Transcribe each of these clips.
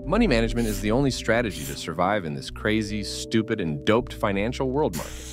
Money management is the only strategy to survive in this crazy, stupid, and doped financial world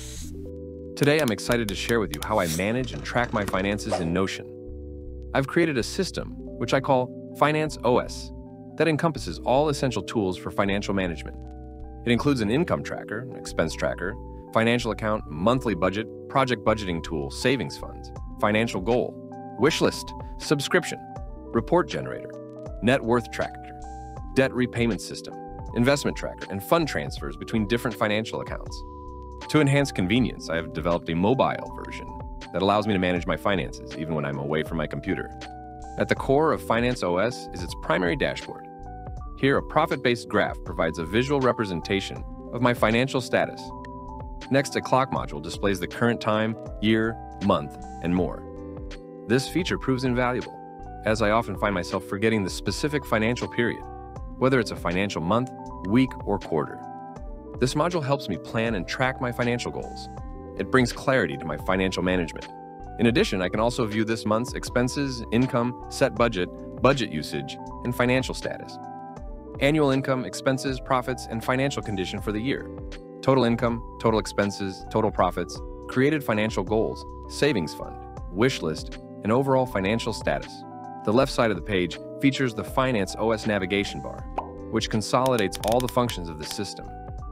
market. Today, I'm excited to share with you how I manage and track my finances in Notion. I've created a system, which I call FinanceOS, that encompasses all essential tools for financial management. It includes an income tracker, an expense tracker, financial account, monthly budget, project budgeting tool, savings funds, financial goal, wish list, subscription, report generator, net worth tracker, debt repayment system, investment tracker, and fund transfers between different financial accounts. To enhance convenience, I have developed a mobile version that allows me to manage my finances even when I'm away from my computer. At the core of FinanceOS is its primary dashboard. Here, a profit-based graph provides a visual representation of my financial status. Next, a clock module displays the current time, year, month, and more. This feature proves invaluable, as I often find myself forgetting the specific financial period, whether it's a financial month, week, or quarter. This module helps me plan and track my financial goals. It brings clarity to my financial management. In addition, I can also view this month's expenses, income, set budget, budget usage, and financial status. Annual income, expenses, profits, and financial condition for the year. Total income, total expenses, total profits, created financial goals, savings fund, wish list, and overall financial status. The left side of the page features the FinanceOS navigation bar, which consolidates all the functions of the system.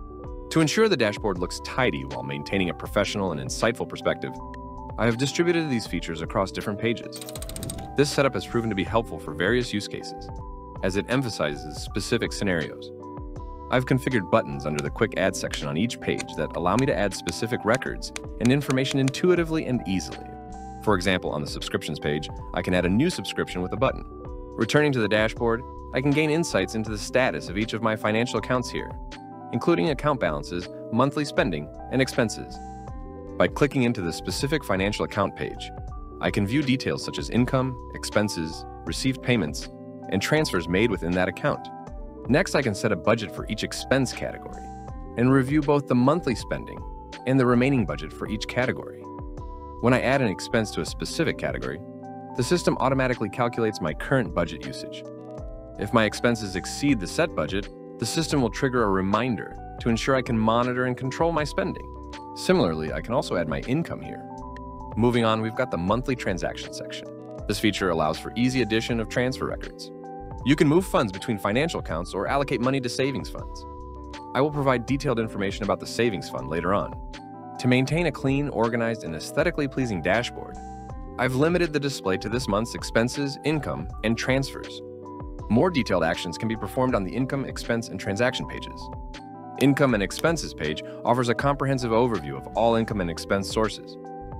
To ensure the dashboard looks tidy while maintaining a professional and insightful perspective, I have distributed these features across different pages. This setup has proven to be helpful for various use cases, as it emphasizes specific scenarios. I've configured buttons under the Quick Add section on each page that allow me to add specific records and information intuitively and easily. For example, on the subscriptions page, I can add a new subscription with a button. Returning to the dashboard, I can gain insights into the status of each of my financial accounts here, including account balances, monthly spending, and expenses. By clicking into the specific financial account page, I can view details such as income, expenses, received payments, and transfers made within that account. Next, I can set a budget for each expense category and review both the monthly spending and the remaining budget for each category. When I add an expense to a specific category, the system automatically calculates my current budget usage. If my expenses exceed the set budget, the system will trigger a reminder to ensure I can monitor and control my spending. Similarly, I can also add my income here. Moving on, we've got the monthly transaction section. This feature allows for easy addition of transfer records. You can move funds between financial accounts or allocate money to savings funds. I will provide detailed information about the savings fund later on. To maintain a clean, organized, and aesthetically pleasing dashboard, I've limited the display to this month's expenses, income, and transfers. More detailed actions can be performed on the income, expense, and transaction pages. Income and expenses page offers a comprehensive overview of all income and expense sources.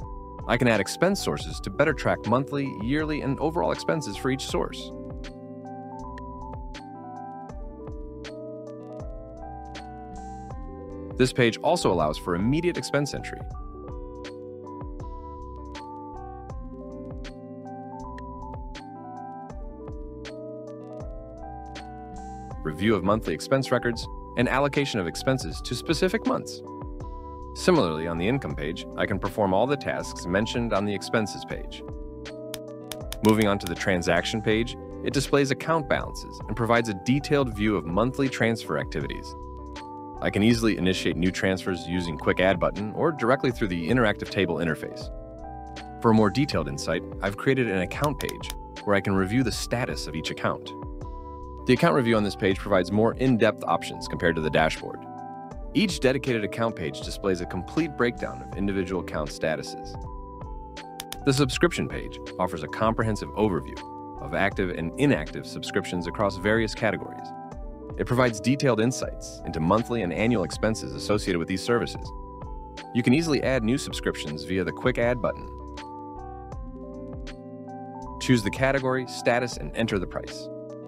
I can add expense sources to better track monthly, yearly, and overall expenses for each source. This page also allows for immediate expense entry. Review of monthly expense records, and allocation of expenses to specific months. Similarly, on the income page, I can perform all the tasks mentioned on the expenses page. Moving on to the transaction page, it displays account balances and provides a detailed view of monthly transfer activities. I can easily initiate new transfers using Quick Add button or directly through the interactive table interface. For a more detailed insight, I've created an account page where I can review the status of each account. The account review on this page provides more in-depth options compared to the dashboard. Each dedicated account page displays a complete breakdown of individual account statuses. The subscription page offers a comprehensive overview of active and inactive subscriptions across various categories. It provides detailed insights into monthly and annual expenses associated with these services. You can easily add new subscriptions via the Quick Add button. Choose the category, status, and enter the price.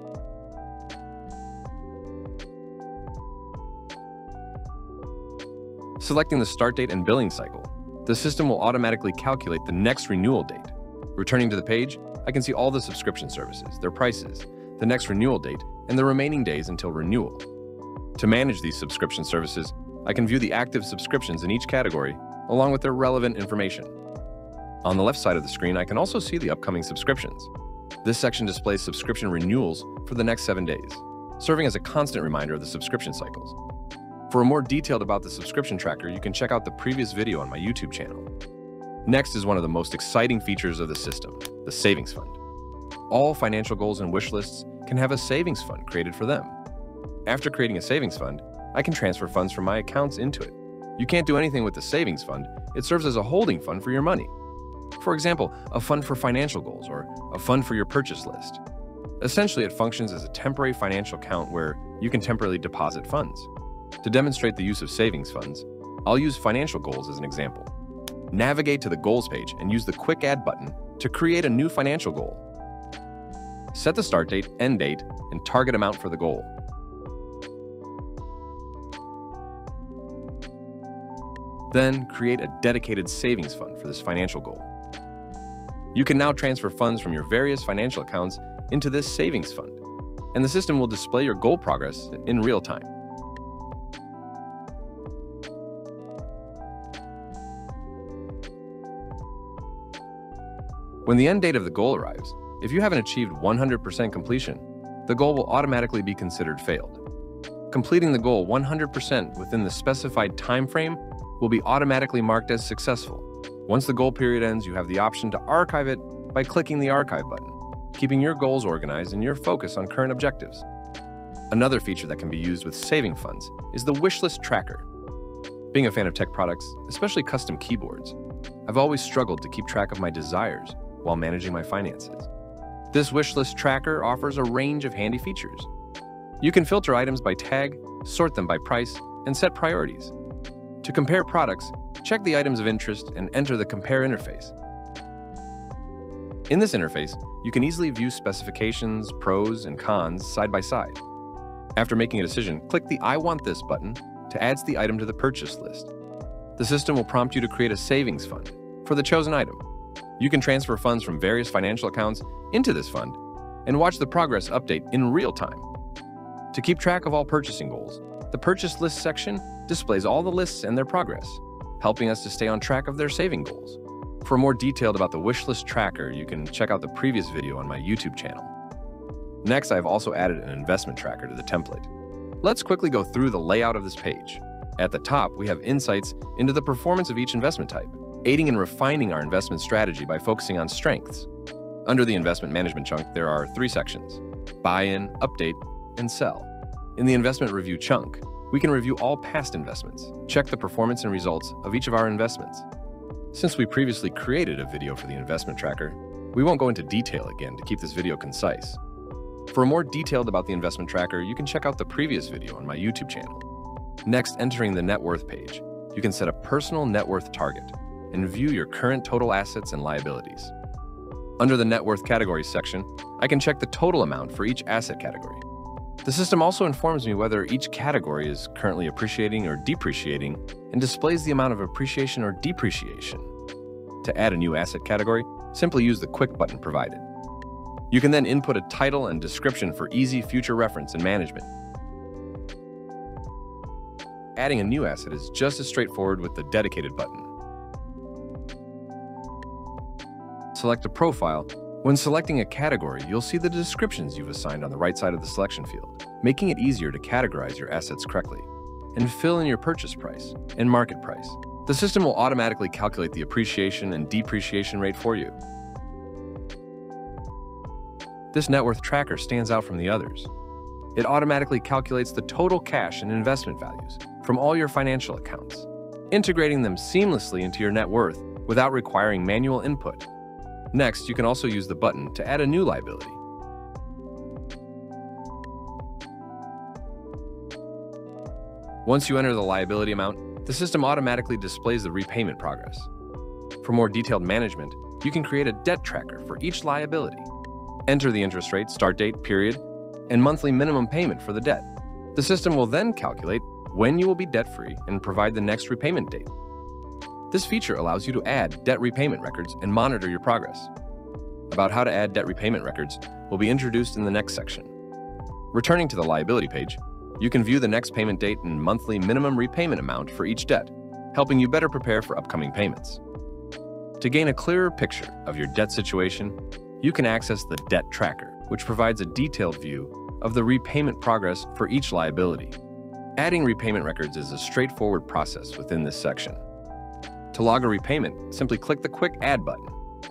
Selecting the start date and billing cycle, the system will automatically calculate the next renewal date. Returning to the page, I can see all the subscription services, their prices, the next renewal date, and the remaining days until renewal. To manage these subscription services, I can view the active subscriptions in each category, along with their relevant information. On the left side of the screen, I can also see the upcoming subscriptions. This section displays subscription renewals for the next 7 days. serving as a constant reminder of the subscription cycles. For more detailed about the subscription tracker, you can check out the previous video on my YouTube channel. Next is one of the most exciting features of the system, the savings fund. All financial goals and wish lists can have a savings fund created for them. After creating a savings fund, I can transfer funds from my accounts into it. You can't do anything with the savings fund. It serves as a holding fund for your money. For example, a fund for financial goals or a fund for your purchase list. Essentially, it functions as a temporary financial account where you can temporarily deposit funds. To demonstrate the use of savings funds, I'll use financial goals as an example. Navigate to the Goals page and use the Quick Add button to create a new financial goal. Set the start date, end date, and target amount for the goal. Then create a dedicated savings fund for this financial goal. You can now transfer funds from your various financial accounts into this savings fund, and the system will display your goal progress in real time. When the end date of the goal arrives, if you haven't achieved 100% completion, the goal will automatically be considered failed. Completing the goal 100% within the specified time frame will be automatically marked as successful. Once the goal period ends, you have the option to archive it by clicking the Archive button, keeping your goals organized and your focus on current objectives. Another feature that can be used with saving funds is the Wishlist Tracker. Being a fan of tech products, especially custom keyboards, I've always struggled to keep track of my desires while managing my finances. This Wishlist Tracker offers a range of handy features. You can filter items by tag, sort them by price, and set priorities. To compare products, check the items of interest and enter the Compare interface. In this interface, you can easily view specifications, pros, and cons side by side. After making a decision, click the I Want This button to add the item to the purchase list. The system will prompt you to create a savings fund for the chosen item. You can transfer funds from various financial accounts into this fund and watch the progress update in real time. To keep track of all purchasing goals, the Purchase List section displays all the lists and their progress, helping us to stay on track of their saving goals. For more detailed about the Wishlist Tracker, you can check out the previous video on my YouTube channel. Next, I've also added an investment tracker to the template. Let's quickly go through the layout of this page. At the top, we have insights into the performance of each investment type, aiding in refining our investment strategy by focusing on strengths. Under the investment management chunk, there are 3 sections: buy-in, update, and sell. In the investment review chunk, we can review all past investments, check the performance and results of each of our investments. Since we previously created a video for the investment tracker, we won't go into detail again to keep this video concise. For more detailed about the investment tracker, you can check out the previous video on my YouTube channel. Next, entering the net worth page, you can set a personal net worth target and view your current total assets and liabilities. Under the net worth categories section, I can check the total amount for each asset category. The system also informs me whether each category is currently appreciating or depreciating and displays the amount of appreciation or depreciation. To add a new asset category, simply use the Quick button provided. You can then input a title and description for easy future reference and management. Adding a new asset is just as straightforward with the dedicated button. Select a profile. When selecting a category, you'll see the descriptions you've assigned on the right side of the selection field, making it easier to categorize your assets correctly, and fill in your purchase price and market price. The system will automatically calculate the appreciation and depreciation rate for you. This net worth tracker stands out from the others. It automatically calculates the total cash and investment values from all your financial accounts, integrating them seamlessly into your net worth without requiring manual input. Next, you can also use the button to add a new liability. Once you enter the liability amount, the system automatically displays the repayment progress. For more detailed management, you can create a debt tracker for each liability. Enter the interest rate, start date, period, and monthly minimum payment for the debt. The system will then calculate when you will be debt-free and provide the next repayment date. This feature allows you to add debt repayment records and monitor your progress. About how to add debt repayment records will be introduced in the next section. Returning to the liability page, you can view the next payment date and monthly minimum repayment amount for each debt, helping you better prepare for upcoming payments. To gain a clearer picture of your debt situation, you can access the Debt Tracker, which provides a detailed view of the repayment progress for each liability. Adding repayment records is a straightforward process within this section. To log a repayment, simply click the Quick Add button.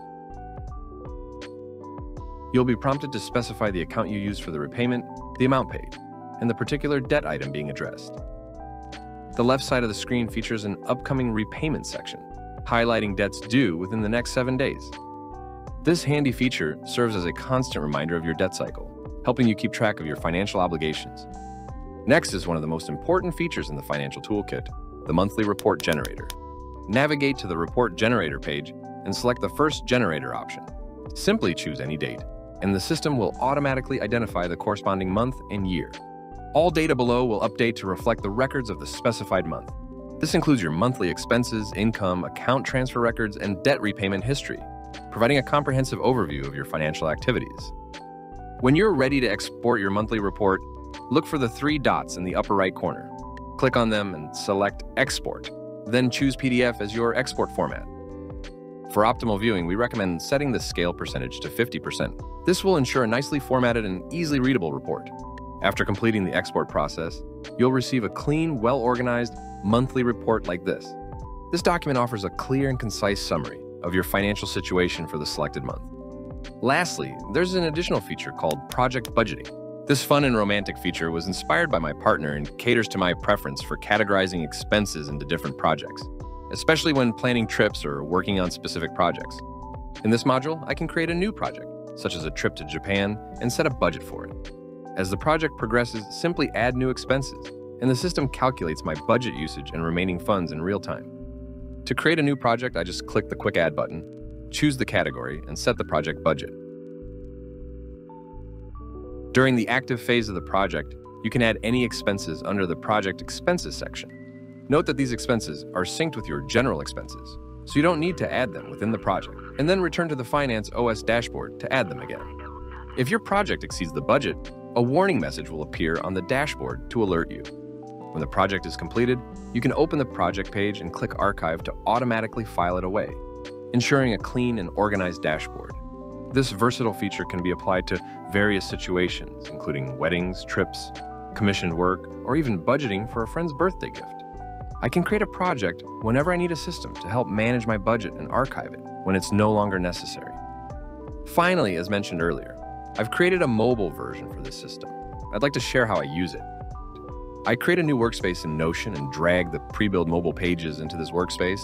You'll be prompted to specify the account you used for the repayment, the amount paid, and the particular debt item being addressed. The left side of the screen features an upcoming repayment section, highlighting debts due within the next 7 days. This handy feature serves as a constant reminder of your debt cycle, helping you keep track of your financial obligations. Next is one of the most important features in the financial toolkit, the monthly report generator. Navigate to the report generator page and select the first generator option. Simply choose any date, and the system will automatically identify the corresponding month and year. All data below will update to reflect the records of the specified month. This includes your monthly expenses, income, account transfer records, and debt repayment history, providing a comprehensive overview of your financial activities. When you're ready to export your monthly report, look for the 3 dots in the upper right corner. Click on them and select Export, then choose PDF as your export format. For optimal viewing, we recommend setting the scale percentage to 50%. This will ensure a nicely formatted and easily readable report. After completing the export process, you'll receive a clean, well-organized monthly report like this. This document offers a clear and concise summary of your financial situation for the selected month. Lastly, there's an additional feature called Project Budgeting. This fun and romantic feature was inspired by my partner and caters to my preference for categorizing expenses into different projects, especially when planning trips or working on specific projects. In this module, I can create a new project, such as a trip to Japan, and set a budget for it. As the project progresses, simply add new expenses, and the system calculates my budget usage and remaining funds in real time. To create a new project, I just click the Quick Add button, choose the category, and set the project budget. During the active phase of the project, you can add any expenses under the Project Expenses section. Note that these expenses are synced with your general expenses, so you don't need to add them within the project, and then return to the FinanceOS dashboard to add them again. If your project exceeds the budget, a warning message will appear on the dashboard to alert you. When the project is completed, you can open the project page and click Archive to automatically file it away, ensuring a clean and organized dashboard. This versatile feature can be applied to various situations, including weddings, trips, commissioned work, or even budgeting for a friend's birthday gift. I can create a project whenever I need a system to help manage my budget and archive it when it's no longer necessary. Finally, as mentioned earlier, I've created a mobile version for this system. I'd like to share how I use it. I create a new workspace in Notion and drag the pre-built mobile pages into this workspace.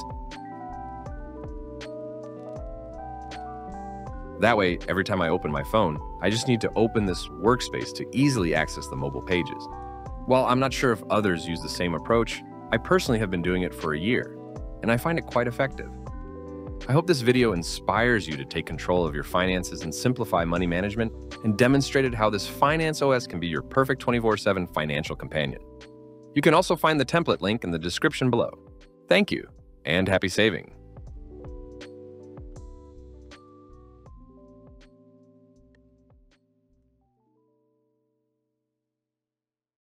That way, every time I open my phone, I just need to open this workspace to easily access the mobile pages. While I'm not sure if others use the same approach, I personally have been doing it for a year, and I find it quite effective. I hope this video inspires you to take control of your finances and simplify money management, and demonstrated how this FinanceOS can be your perfect 24/7 financial companion. You can also find the template link in the description below. Thank you, and happy saving.